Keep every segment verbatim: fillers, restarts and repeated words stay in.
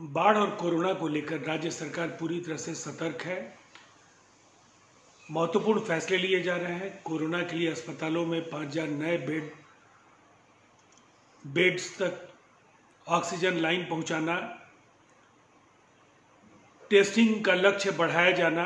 बाढ़ और कोरोना को लेकर राज्य सरकार पूरी तरह से सतर्क है। महत्वपूर्ण फैसले लिए जा रहे हैं। कोरोना के लिए अस्पतालों में पाँच हजार नए बेड बेड्स तक ऑक्सीजन लाइन पहुंचाना, टेस्टिंग का लक्ष्य बढ़ाया जाना,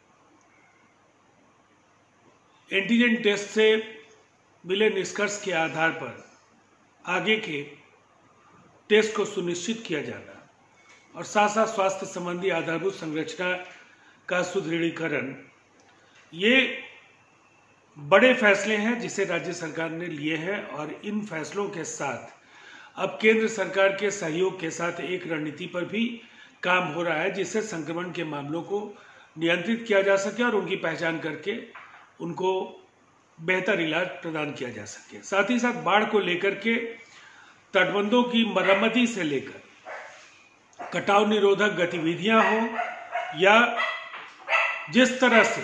एंटीजन टेस्ट से मिले निष्कर्ष के आधार पर आगे के टेस्ट को सुनिश्चित किया जाना और साथ साथ स्वास्थ्य संबंधी आधारभूत संरचना का सुदृढ़ीकरण, ये बड़े फैसले हैं जिसे राज्य सरकार ने लिए हैं। और इन फैसलों के साथ अब केंद्र सरकार के सहयोग के साथ एक रणनीति पर भी काम हो रहा है जिससे संक्रमण के मामलों को नियंत्रित किया जा सके और उनकी पहचान करके उनको बेहतर इलाज प्रदान किया जा सके। साथ ही साथ बाढ़ को लेकर के तटबंधों की मरम्मती से लेकर कटाव निरोधक गतिविधियां हो या जिस तरह से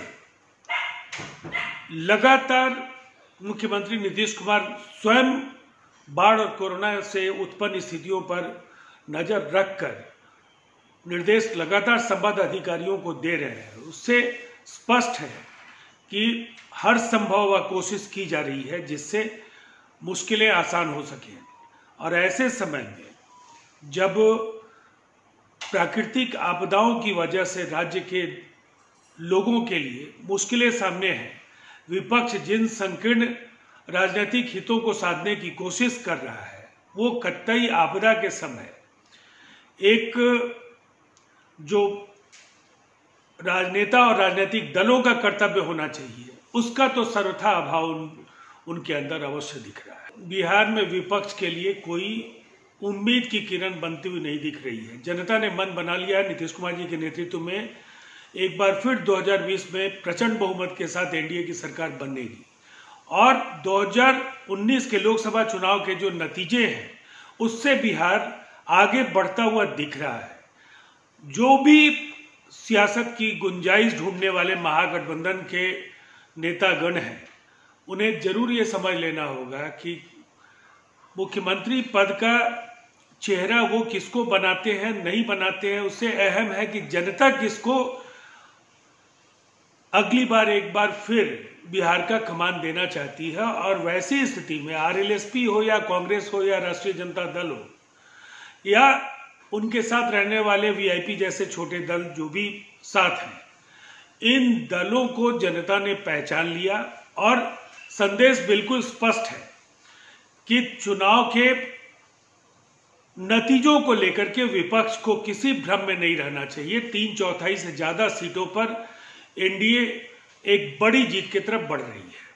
लगातार मुख्यमंत्री नीतीश कुमार स्वयं बाढ़ और कोरोना से उत्पन्न स्थितियों पर नजर रखकर निर्देश लगातार संबद्ध अधिकारियों को दे रहे हैं, उससे स्पष्ट है कि हर संभव कोशिश की जा रही है जिससे मुश्किलें आसान हो सकें। और ऐसे समय में जब प्राकृतिक आपदाओं की वजह से राज्य के लोगों के लिए मुश्किलें सामने हैं, विपक्ष जिन संकीर्ण राजनीतिक हितों को साधने की कोशिश कर रहा है, वो कतई आपदा के समय एक जो राजनेता और राजनीतिक दलों का कर्तव्य होना चाहिए, उसका तो सर्वथा अभाव उन, उनके अंदर अवश्य दिख रहा है। बिहार में विपक्ष के लिए कोई उम्मीद की किरण बनती हुई नहीं दिख रही है। जनता ने मन बना लिया है, नीतीश कुमार जी के नेतृत्व में एक बार फिर दो हज़ार बीस में प्रचंड बहुमत के साथ एनडीए की सरकार बनेगी और दो हज़ार उन्नीस के लोकसभा चुनाव के जो नतीजे हैं उससे बिहार आगे बढ़ता हुआ दिख रहा है। जो भी सियासत की गुंजाइश ढूंढने वाले महागठबंधन के नेतागण हैं, उन्हें जरूर ये समझ लेना होगा कि मुख्यमंत्री पद का चेहरा वो किसको बनाते हैं नहीं बनाते हैं, उससे अहम है कि जनता किसको अगली बार एक बार फिर बिहार का कमान देना चाहती है। और वैसी स्थिति में आरएलएसपी हो या कांग्रेस हो या राष्ट्रीय जनता दल हो या उनके साथ रहने वाले वीआईपी जैसे छोटे दल जो भी साथ हैं, इन दलों को जनता ने पहचान लिया और संदेश बिल्कुल स्पष्ट है कि चुनाव के नतीजों को लेकर के विपक्ष को किसी भ्रम में नहीं रहना चाहिए। तीन चौथाई से ज्यादा सीटों पर एनडीए एक बड़ी जीत की तरफ बढ़ रही है।